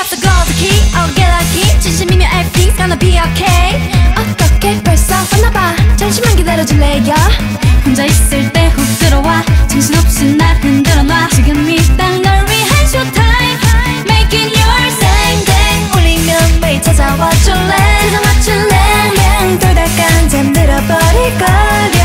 have to go the key, I'll get lucky. 진심이면 everything's gonna be okay. 어떻게 벌써 왔나봐. 잠시만 기다려줄래요? 혼자 있을 때 훅 들어와 정신없이 날 흔들어놔. 지금이 딱 널 위한 showtime. Making your same day. 울리면 매일 찾아와 줄래? 찾아 맞출래? 맹 돌다간 잠들어버릴걸요.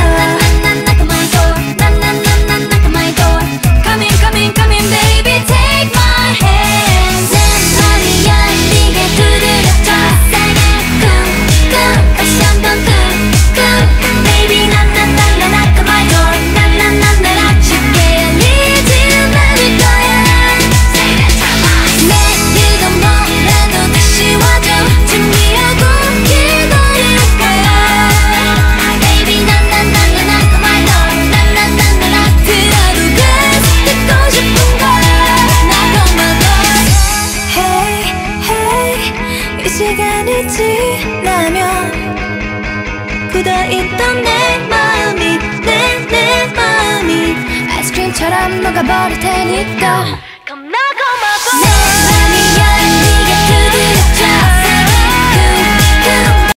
시간이 지나면 굳어있던 내 마음이 내 마음이 아이스크림처럼 녹아버릴 테니까